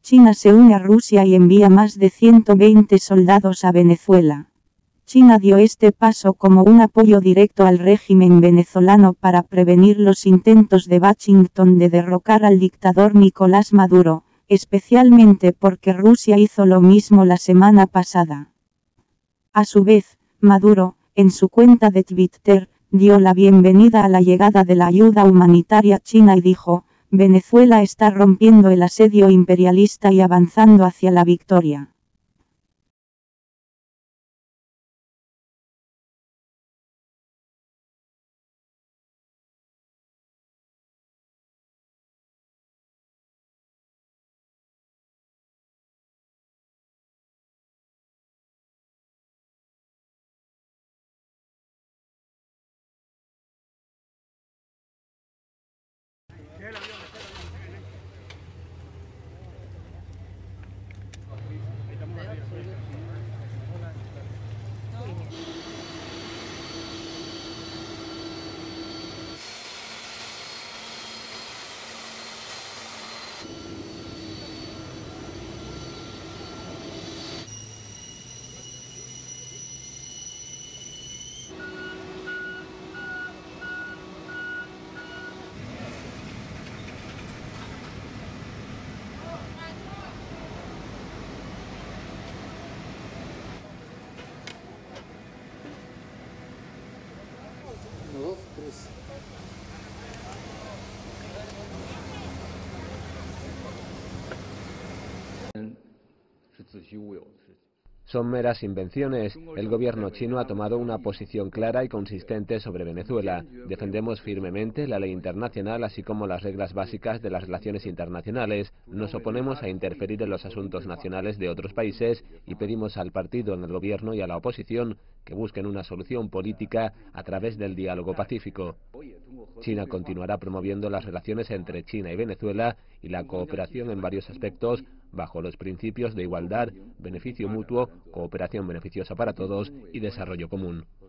China se une a Rusia y envía más de 120 soldados a Venezuela. China dio este paso como un apoyo directo al régimen venezolano para prevenir los intentos de Washington de derrocar al dictador Nicolás Maduro, especialmente porque Rusia hizo lo mismo la semana pasada. A su vez, Maduro, en su cuenta de Twitter, dio la bienvenida a la llegada de la ayuda humanitaria china y dijo: Venezuela está rompiendo el asedio imperialista y avanzando hacia la victoria. Son meras invenciones. El gobierno chino ha tomado una posición clara y consistente sobre Venezuela. Defendemos firmemente la ley internacional, así como las reglas básicas de las relaciones internacionales. Nos oponemos a interferir en los asuntos nacionales de otros países y pedimos al partido en el gobierno y a la oposición que busquen una solución política a través del diálogo pacífico. China continuará promoviendo las relaciones entre China y Venezuela y la cooperación en varios aspectos bajo los principios de igualdad, beneficio mutuo, cooperación beneficiosa para todos y desarrollo común.